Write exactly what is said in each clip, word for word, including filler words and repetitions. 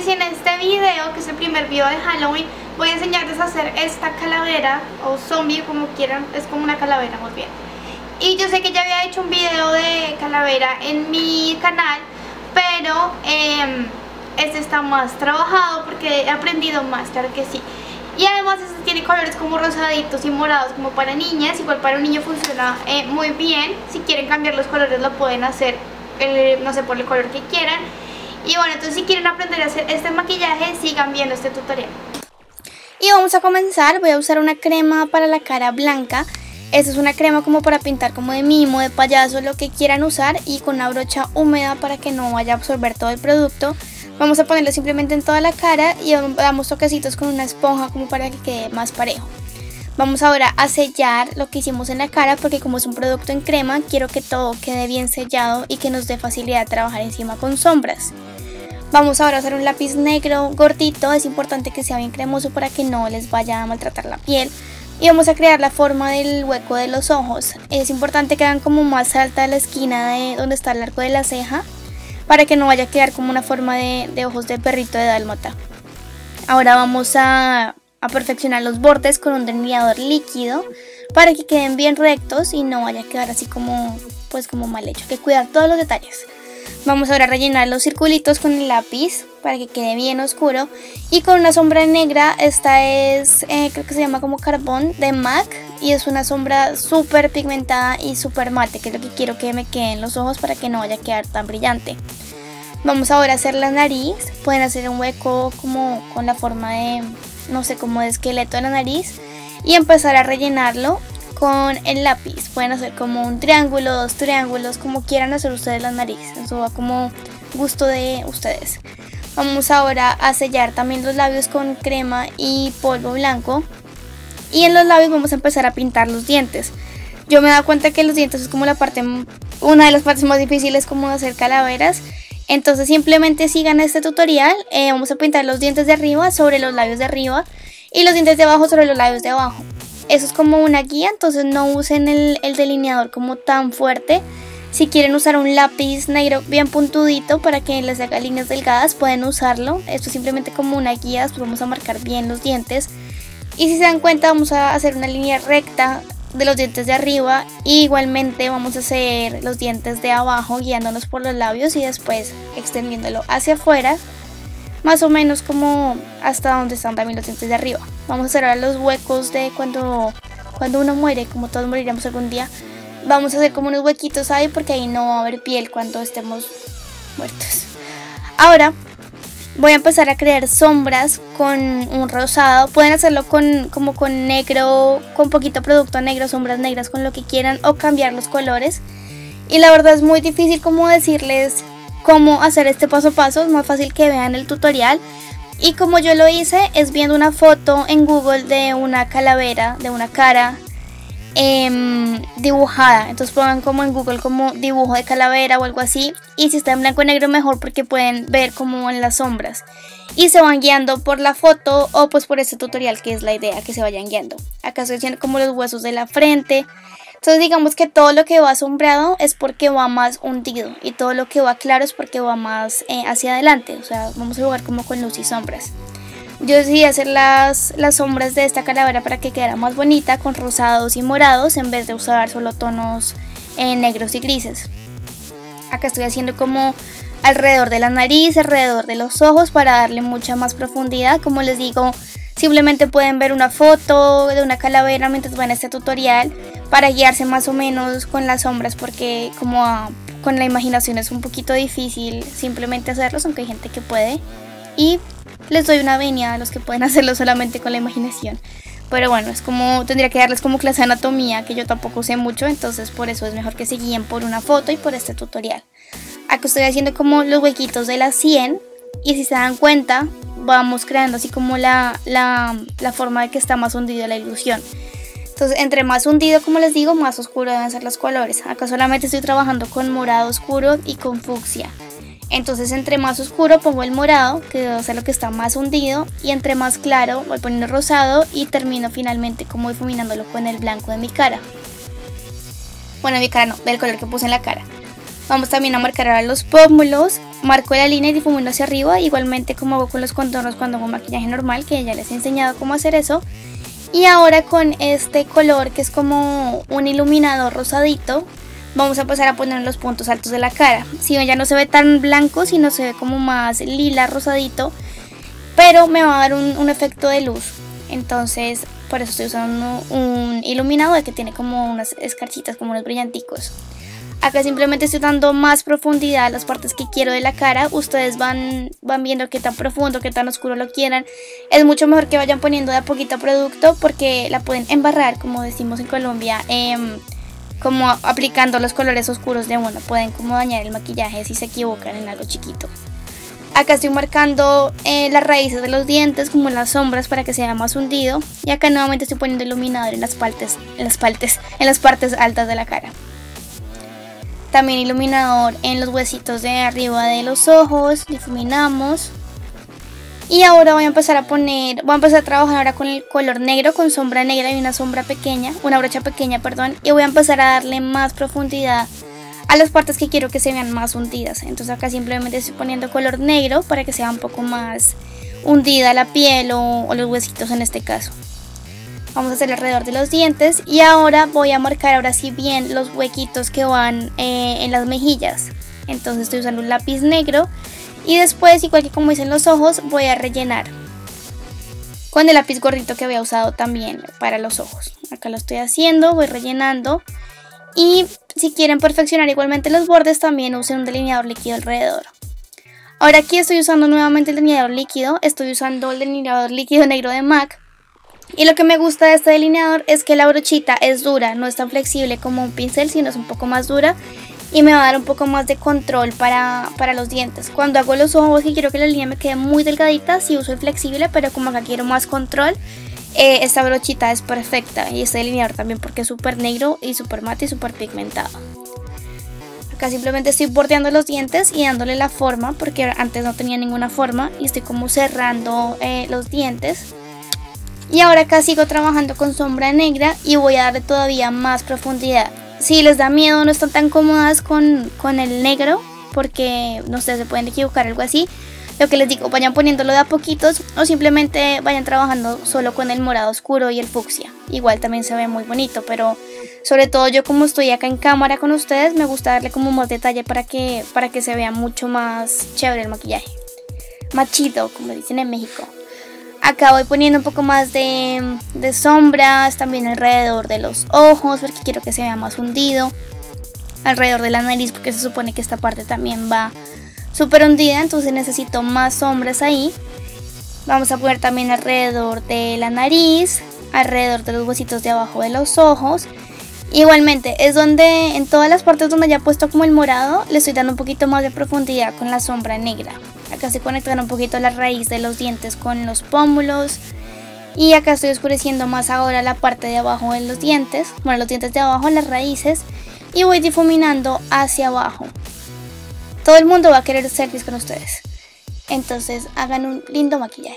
y en este video, que es el primer video de Halloween, voy a enseñarles a hacer esta calavera o zombie, como quieran, es como una calavera, muy bien. Y yo sé que ya había hecho un video de calavera en mi canal, pero eh, este está más trabajado porque he aprendido más, claro que sí. Y además este tiene colores como rosaditos y morados como para niñas, igual para un niño funciona eh, muy bien. Si quieren cambiar los colores lo pueden hacer, eh, no sé, por el color que quieran. Y bueno, entonces si quieren aprender a hacer este maquillaje, sigan viendo este tutorial. Y vamos a comenzar. Voy a usar una crema para la cara blanca. Esta es una crema como para pintar como de mimo, de payaso, lo que quieran usar. Y con una brocha húmeda para que no vaya a absorber todo el producto. Vamos a ponerlo simplemente en toda la cara y damos toquecitos con una esponja como para que quede más parejo. Vamos ahora a sellar lo que hicimos en la cara porque como es un producto en crema, quiero que todo quede bien sellado y que nos dé facilidad de trabajar encima con sombras. Vamos ahora a usar un lápiz negro gordito, es importante que sea bien cremoso para que no les vaya a maltratar la piel. Y vamos a crear la forma del hueco de los ojos. Es importante que hagan como más alta la esquina de donde está el arco de la ceja, para que no vaya a quedar como una forma de, de ojos de perrito de dálmata. Ahora vamos a, a perfeccionar los bordes con un delineador líquido para que queden bien rectos y no vaya a quedar así como, pues como mal hecho. Hay que cuidar todos los detalles. Vamos ahora a rellenar los circulitos con el lápiz para que quede bien oscuro. Y con una sombra negra, esta es, eh, creo que se llama como Carbón de MAC. Y es una sombra súper pigmentada y súper mate, que es lo que quiero que me quede en los ojos para que no vaya a quedar tan brillante. Vamos ahora a hacer la nariz. Pueden hacer un hueco como con la forma de, no sé, como de esqueleto de la nariz. Y empezar a rellenarlo con el lápiz. Pueden hacer como un triángulo, dos triángulos, como quieran hacer ustedes la nariz. Eso va como gusto de ustedes. Vamos ahora a sellar también los labios con crema y polvo blanco. Y en los labios vamos a empezar a pintar los dientes. Yo me he dado cuenta que los dientes es como la parte, una de las partes más difíciles como de hacer calaveras. Entonces simplemente sigan este tutorial. Eh, vamos a pintar los dientes de arriba sobre los labios de arriba y los dientes de abajo sobre los labios de abajo. Eso es como una guía, entonces no usen el, el delineador como tan fuerte. Si quieren usar un lápiz negro bien puntudito para que les haga líneas delgadas, pueden usarlo. Esto es simplemente como una guía, después vamos a marcar bien los dientes. Y si se dan cuenta, vamos a hacer una línea recta de los dientes de arriba. Y igualmente vamos a hacer los dientes de abajo guiándonos por los labios y después extendiéndolo hacia afuera. Más o menos como hasta donde están también los dientes de arriba. Vamos a hacer ahora los huecos de cuando, cuando uno muere, como todos moriremos algún día. Vamos a hacer como unos huequitos ahí porque ahí no va a haber piel cuando estemos muertos. Ahora voy a empezar a crear sombras con un rosado. Pueden hacerlo con, como con negro, con poquito producto negro, sombras negras, con lo que quieran, o cambiar los colores. Y la verdad es muy difícil como decirles cómo hacer este paso a paso. Es más fácil que vean el tutorial. Y como yo lo hice es viendo una foto en Google de una calavera, de una cara eh, dibujada. Entonces pongan como en Google como dibujo de calavera o algo así. Y si está en blanco y negro mejor porque pueden ver como en las sombras. Y se van guiando por la foto o pues por este tutorial, que es la idea, que se vayan guiando. Acá estoy haciendo como los huesos de la frente. Entonces digamos que todo lo que va sombreado es porque va más hundido y todo lo que va claro es porque va más eh, hacia adelante. O sea, vamos a jugar como con luz y sombras. Yo decidí hacer las, las sombras de esta calavera para que quedara más bonita, con rosados y morados, en vez de usar solo tonos eh, negros y grises. Acá estoy haciendo como alrededor de la nariz, alrededor de los ojos, para darle mucha más profundidad. Como les digo, simplemente pueden ver una foto de una calavera mientras ven este tutorial para guiarse más o menos con las sombras, porque como a, con la imaginación es un poquito difícil simplemente hacerlos, aunque hay gente que puede. Y les doy una venia a los que pueden hacerlo solamente con la imaginación. Pero bueno, es como, tendría que darles como clase de anatomía, que yo tampoco sé mucho, entonces por eso es mejor que se guíen por una foto y por este tutorial. Acá estoy haciendo como los huequitos de la sien y si se dan cuenta vamos creando así como la, la, la forma de que está más hundido la ilusión. Entonces entre más hundido, como les digo, más oscuro deben ser los colores. Acá solamente estoy trabajando con morado oscuro y con fucsia. Entonces entre más oscuro pongo el morado, que va a ser lo que está más hundido, y entre más claro voy poniendo rosado y termino finalmente como difuminándolo con el blanco de mi cara. Bueno, mi cara no, del color que puse en la cara. Vamos también a marcar ahora los pómulos. Marco la línea y difumino hacia arriba, igualmente como hago con los contornos cuando hago maquillaje normal, que ya les he enseñado cómo hacer eso. Y ahora con este color que es como un iluminador rosadito, vamos a empezar a poner los puntos altos de la cara. Si ven, ya no se ve tan blanco, sino se ve como más lila, rosadito, pero me va a dar un, un efecto de luz. Entonces por eso estoy usando un, un iluminador que tiene como unas escarchitas, como unos brillanticos. Acá simplemente estoy dando más profundidad a las partes que quiero de la cara. Ustedes van, van viendo qué tan profundo, qué tan oscuro lo quieran. Es mucho mejor que vayan poniendo de a poquito producto porque la pueden embarrar, como decimos en Colombia, eh, como aplicando los colores oscuros de uno. Pueden como dañar el maquillaje si se equivocan en algo chiquito. Acá estoy marcando eh, las raíces de los dientes, como las sombras, para que sea más hundido. Y acá nuevamente estoy poniendo iluminador en las partes, en las partes, en las partes altas de la cara. También iluminador en los huesitos de arriba de los ojos, difuminamos. Y ahora voy a empezar a poner, voy a empezar a trabajar ahora con el color negro, con sombra negra y una sombra pequeña, una brocha pequeña, perdón. Y voy a empezar a darle más profundidad a las partes que quiero que se vean más hundidas. Entonces acá simplemente estoy poniendo color negro para que sea un poco más hundida la piel o, o los huesitos en este caso. Vamos a hacer alrededor de los dientes y ahora voy a marcar ahora sí bien los huequitos que van eh, en las mejillas. Entonces estoy usando un lápiz negro y después, igual que como hice en los ojos, voy a rellenar con el lápiz gordito que había usado también para los ojos. Acá lo estoy haciendo, voy rellenando y si quieren perfeccionar igualmente los bordes también usen un delineador líquido alrededor. Ahora aquí estoy usando nuevamente el delineador líquido, estoy usando el delineador líquido negro de MAC. Y lo que me gusta de este delineador es que la brochita es dura, no es tan flexible como un pincel, sino es un poco más dura y me va a dar un poco más de control para, para los dientes. Cuando hago los ojos y quiero que la línea me quede muy delgadita, sí uso el flexible, pero como acá quiero más control, eh, esta brochita es perfecta. Y este delineador también porque es súper negro y súper mate y súper pigmentado. Acá simplemente estoy bordeando los dientes y dándole la forma, porque antes no tenía ninguna forma y estoy como cerrando eh, los dientes. Y ahora acá sigo trabajando con sombra negra y voy a darle todavía más profundidad. Si les da miedo, no están tan cómodas con, con el negro, porque no sé, se pueden equivocar, algo así. Lo que les digo, vayan poniéndolo de a poquitos o simplemente vayan trabajando solo con el morado oscuro y el fucsia. Igual también se ve muy bonito, pero sobre todo yo como estoy acá en cámara con ustedes, me gusta darle como más detalle para que, para que se vea mucho más chévere el maquillaje. Más chido, como dicen en México. Acá voy poniendo un poco más de, de sombras, también alrededor de los ojos, porque quiero que se vea más hundido. Alrededor de la nariz, porque se supone que esta parte también va súper hundida, entonces necesito más sombras ahí. Vamos a poner también alrededor de la nariz, alrededor de los huesitos de abajo de los ojos. Igualmente, es donde en todas las partes donde ya he puesto como el morado, le estoy dando un poquito más de profundidad con la sombra negra. Acá estoy conectando un poquito la raíz de los dientes con los pómulos. Y acá estoy oscureciendo más ahora la parte de abajo de los dientes. Bueno, los dientes de abajo, las raíces. Y voy difuminando hacia abajo. Todo el mundo va a querer selfies con ustedes. Entonces hagan un lindo maquillaje.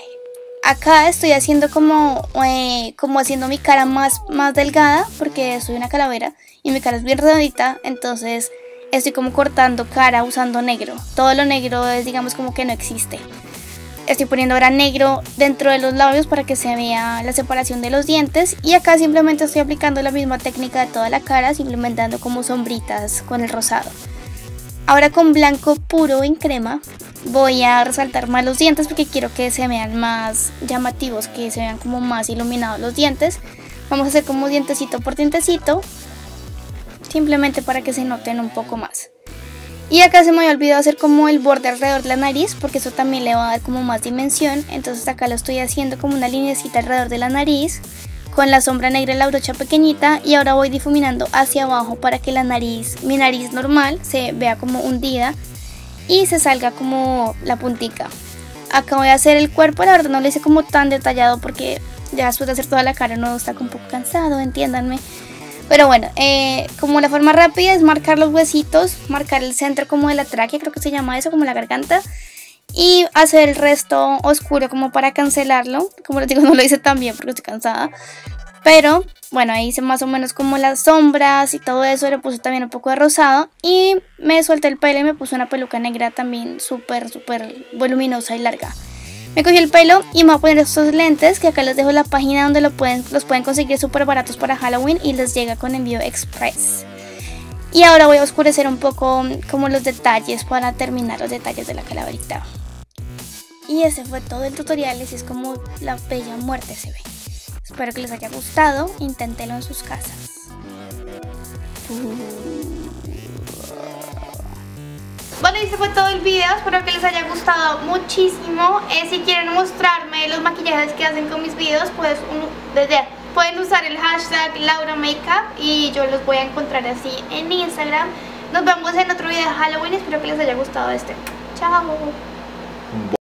Acá estoy haciendo como, eh, como haciendo mi cara más, más delgada. Porque soy una calavera y mi cara es bien redondita. Entonces estoy como cortando cara usando negro. Todo lo negro es, digamos, como que no existe. Estoy poniendo ahora negro dentro de los labios para que se vea la separación de los dientes. Y acá simplemente estoy aplicando la misma técnica de toda la cara, simplemente dando como sombritas con el rosado. Ahora con blanco puro en crema voy a resaltar más los dientes porque quiero que se vean más llamativos, que se vean como más iluminados los dientes. Vamos a hacer como dientecito por dientecito, simplemente para que se noten un poco más. Y acá se me había olvidado hacer como el borde alrededor de la nariz, porque eso también le va a dar como más dimensión. Entonces acá lo estoy haciendo como una linecita alrededor de la nariz, con la sombra negra y la brocha pequeñita. Y ahora voy difuminando hacia abajo para que la nariz, mi nariz normal, se vea como hundida y se salga como la puntica. Acá voy a hacer el cuerpo, la verdad no lo hice como tan detallado porque ya después de hacer toda la cara no está como un poco cansado, entiéndanme. Pero bueno, eh, como la forma rápida es marcar los huesitos, marcar el centro como de la tráquea, creo que se llama eso, como la garganta. Y hacer el resto oscuro como para cancelarlo. Como les digo, no lo hice tan bien porque estoy cansada. Pero bueno, ahí hice más o menos como las sombras y todo eso. Le puse también un poco de rosado. Y me solté el pelo y me puse una peluca negra también súper, súper voluminosa y larga. Me cogí el pelo y me voy a poner estos lentes, que acá les dejo la página donde lo pueden, los pueden conseguir súper baratos para Halloween y les llega con envío express. Y ahora voy a oscurecer un poco como los detalles para terminar los detalles de la calaverita. Y ese fue todo el tutorial, así es como la bella muerte se ve. Espero que les haya gustado, inténtenlo en sus casas. Bueno, y ese fue todo el video, espero que les haya gustado muchísimo. Eh, si quieren mostrarme los maquillajes que hacen con mis videos, pues un, desde, pueden usar el hashtag LauraMakeup y yo los voy a encontrar así en Instagram. Nos vemos en otro video de Halloween, espero que les haya gustado este. Chao.